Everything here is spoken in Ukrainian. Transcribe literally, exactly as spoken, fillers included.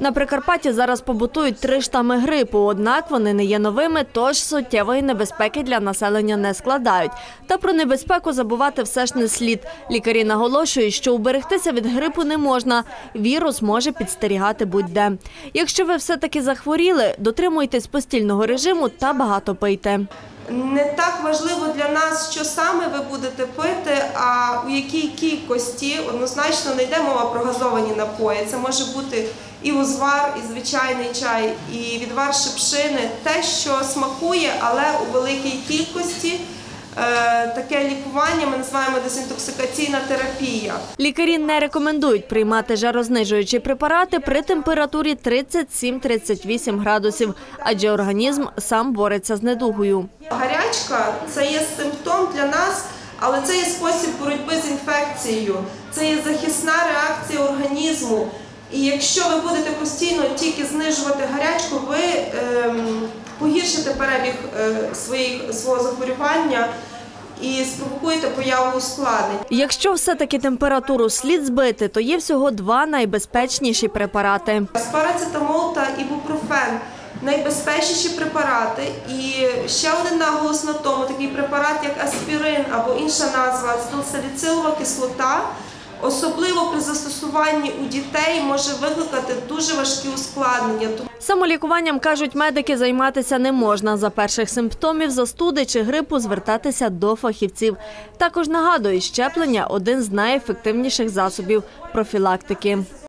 На Прикарпатті зараз побутують три штами грипу, однак вони не є новими, тож суттєвої небезпеки для населення не складають. Та про небезпеку забувати все ж не слід. Лікарі наголошують, що уберегтися від грипу не можна. Вірус може підстерігати будь-де. Якщо ви все-таки захворіли, дотримуйтесь постільного режиму та багато пийте. Не так важливо для нас, що саме ви будете пити, а у якій кількості. Однозначно не йде мова про газовані напої. Це може бути і узвар, і звичайний чай, і відвар шипшини. Те, що смакує, але у великій кількості. Таке лікування ми називаємо дезінтоксикаційна терапія. Лікарі не рекомендують приймати жарознижуючі препарати при температурі тридцять сім - тридцять вісім градусів, адже організм сам бореться з недугою. Гарячка – це є симптом для нас, але це є спосіб боротьби з інфекцією, це є захисна реакція організму. І якщо ви будете постійно тільки знижувати гарячку, ви ем, погіршите перебіг е, своїх, свого захворювання і спровокуєте появу ускладнень. Якщо все-таки температуру слід збити, то є всього два найбезпечніші препарати. Парацетамол та ібупрофен – найбезпечніші препарати. І ще один наголос на тому, такий препарат, як аспірин або інша назва – ацетилсаліцилова кислота, особливо при застосуванні у дітей може викликати дуже важкі ускладнення. Самолікуванням, кажуть медики, займатися не можна. За перших симптомів застуди чи грипу звертатися до фахівців. Також нагадують, щеплення – один з найефективніших засобів профілактики.